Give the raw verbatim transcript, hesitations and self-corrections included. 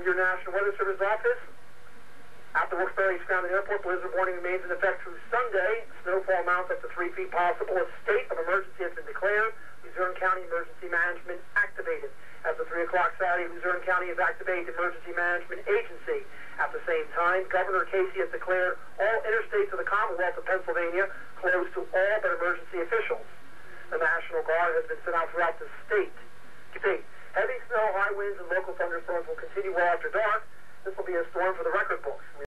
your National Weather Service office. At the Wilkes-Barre Ground Airport, blizzard warning remains in effect through Sunday. Snowfall amounts up to three feet possible. A state of emergency has been declared. Luzerne County Emergency Management activated. As of three o'clock Saturday, Luzerne County has activated the Emergency Management Agency. At the same time, Governor Casey has declared all interstates of the Commonwealth of Pennsylvania closed to all but emergency officials. The National Guard has been sent out throughout the state.